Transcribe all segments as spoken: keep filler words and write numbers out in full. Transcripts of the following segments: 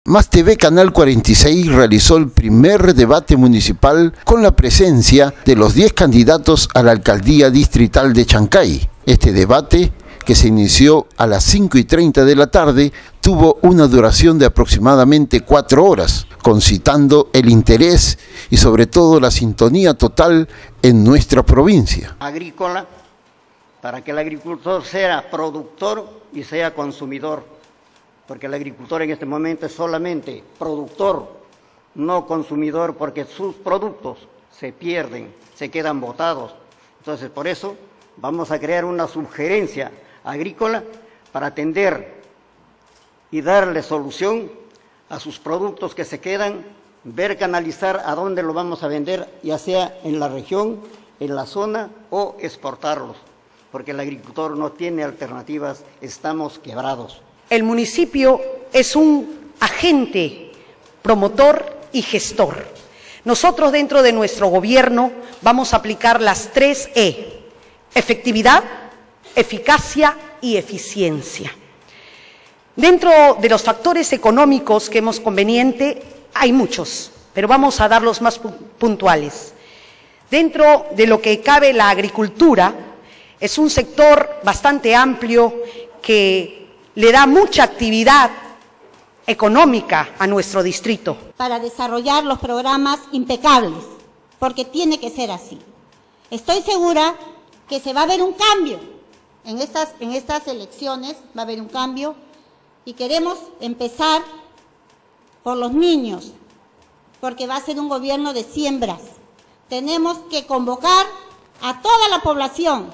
Más T V Canal cuarenta y seis realizó el primer debate municipal con la presencia de los diez candidatos a la alcaldía distrital de Chancay. Este debate, que se inició a las cinco y treinta de la tarde, tuvo una duración de aproximadamente cuatro horas, concitando el interés y sobre todo la sintonía total en nuestra provincia. Agrícola, para que el agricultor sea productor y sea consumidor. Porque el agricultor en este momento es solamente productor, no consumidor, porque sus productos se pierden, se quedan botados. Entonces, por eso vamos a crear una sugerencia agrícola para atender y darle solución a sus productos que se quedan, ver, canalizar a dónde lo vamos a vender, ya sea en la región, en la zona o exportarlos, porque el agricultor no tiene alternativas, estamos quebrados. El municipio es un agente promotor y gestor. Nosotros dentro de nuestro gobierno vamos a aplicar las tres E: efectividad, eficacia y eficiencia. Dentro de los factores económicos que hemos conveniente, hay muchos, pero vamos a dar los más puntuales. Dentro de lo que cabe la agricultura, es un sector bastante amplio que le da mucha actividad económica a nuestro distrito. Para desarrollar los programas impecables, porque tiene que ser así. Estoy segura que se va a ver un cambio en estas, en estas elecciones, va a haber un cambio, y queremos empezar por los niños, porque va a ser un gobierno de siembras. Tenemos que convocar a toda la población,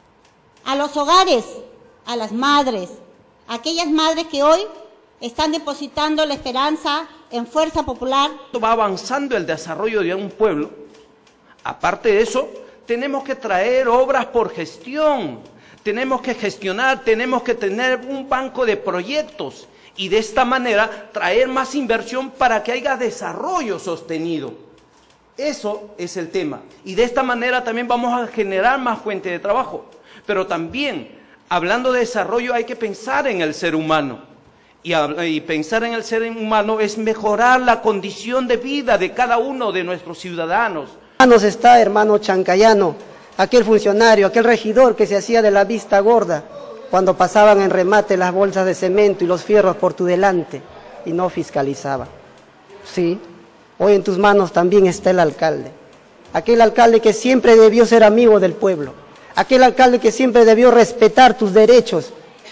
a los hogares, a las madres, aquellas madres que hoy están depositando la esperanza en Fuerza Popular. Va avanzando el desarrollo de un pueblo. Aparte de eso, tenemos que traer obras por gestión, tenemos que gestionar, tenemos que tener un banco de proyectos y de esta manera traer más inversión para que haya desarrollo sostenido. Eso es el tema. Y de esta manera también vamos a generar más fuentes de trabajo. Pero también, hablando de desarrollo, hay que pensar en el ser humano. Y, y pensar en el ser humano es mejorar la condición de vida de cada uno de nuestros ciudadanos. Nos está, hermano chancayano, aquel funcionario, aquel regidor que se hacía de la vista gorda cuando pasaban en remate las bolsas de cemento y los fierros por tu delante y no fiscalizaba. Sí, hoy en tus manos también está el alcalde. Aquel alcalde que siempre debió ser amigo del pueblo. Aquel alcalde que siempre debió respetar tus derechos,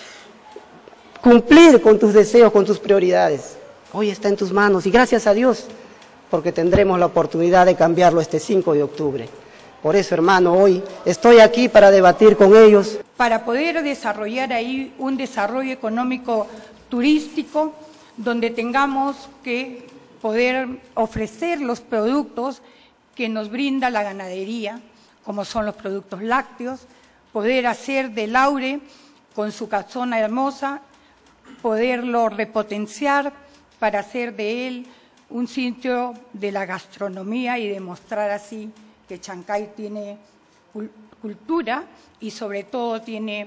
cumplir con tus deseos, con tus prioridades. Hoy está en tus manos y gracias a Dios, porque tendremos la oportunidad de cambiarlo este cinco de octubre. Por eso, hermano, hoy estoy aquí para debatir con ellos. Para poder desarrollar ahí un desarrollo económico turístico, donde tengamos que poder ofrecer los productos que nos brinda la ganadería, como son los productos lácteos, poder hacer del Aure, con su casona hermosa, poderlo repotenciar para hacer de él un sitio de la gastronomía y demostrar así que Chancay tiene cultura y sobre todo tiene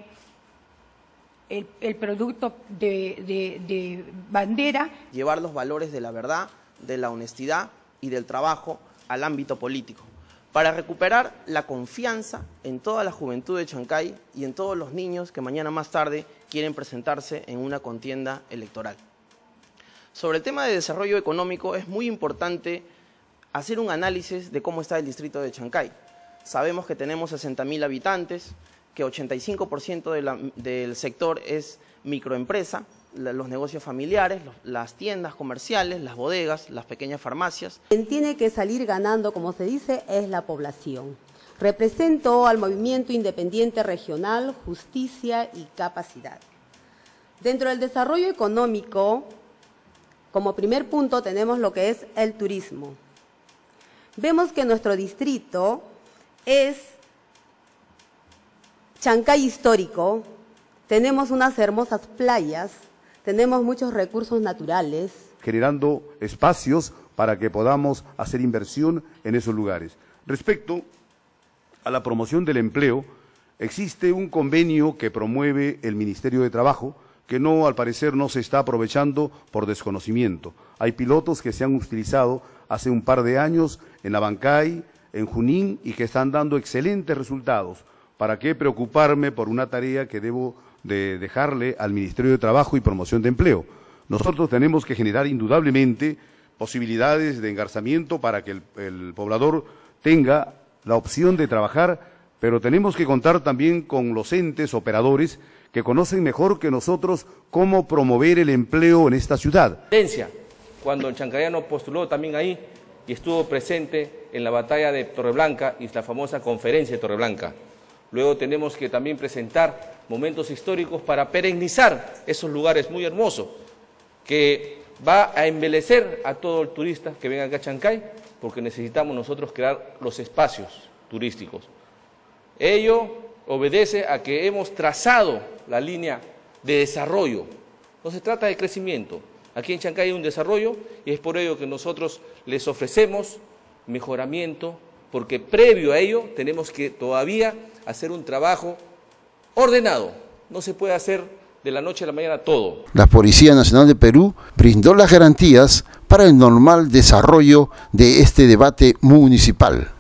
el, el producto de, de, de bandera. Llevar los valores de la verdad, de la honestidad y del trabajo al ámbito político, para recuperar la confianza en toda la juventud de Chancay y en todos los niños que mañana más tarde quieren presentarse en una contienda electoral. Sobre el tema de desarrollo económico es muy importante hacer un análisis de cómo está el distrito de Chancay. Sabemos que tenemos sesenta mil habitantes, que ochenta y cinco por ciento de la, del sector es microempresa, los negocios familiares, los, las tiendas comerciales, las bodegas, las pequeñas farmacias. Quien tiene que salir ganando, como se dice, es la población. Represento al movimiento independiente regional, justicia y capacidad. Dentro del desarrollo económico, como primer punto tenemos lo que es el turismo. Vemos que nuestro distrito es Chancay histórico, tenemos unas hermosas playas, tenemos muchos recursos naturales. Generando espacios para que podamos hacer inversión en esos lugares. Respecto a la promoción del empleo, existe un convenio que promueve el Ministerio de Trabajo que no, al parecer, no se está aprovechando por desconocimiento. Hay pilotos que se han utilizado hace un par de años en Abancay, en Junín, y que están dando excelentes resultados. ¿Para qué preocuparme por una tarea que debo de dejarle al Ministerio de Trabajo y Promoción de Empleo? Nosotros tenemos que generar indudablemente posibilidades de engarzamiento para que el, el poblador tenga la opción de trabajar, pero tenemos que contar también con los entes operadores que conocen mejor que nosotros cómo promover el empleo en esta ciudad. Cuando el chancayano postuló también ahí y estuvo presente en la batalla de Torreblanca y la famosa conferencia de Torreblanca. Luego tenemos que también presentar momentos históricos para perennizar esos lugares muy hermosos, que va a embelecer a todo el turista que venga acá a Chancay, porque necesitamos nosotros crear los espacios turísticos. Ello obedece a que hemos trazado la línea de desarrollo. No se trata de crecimiento. Aquí en Chancay hay un desarrollo y es por ello que nosotros les ofrecemos mejoramiento, porque previo a ello tenemos que todavía hacer un trabajo ordenado. No se puede hacer de la noche a la mañana todo. La Policía Nacional de Perú brindó las garantías para el normal desarrollo de este debate municipal.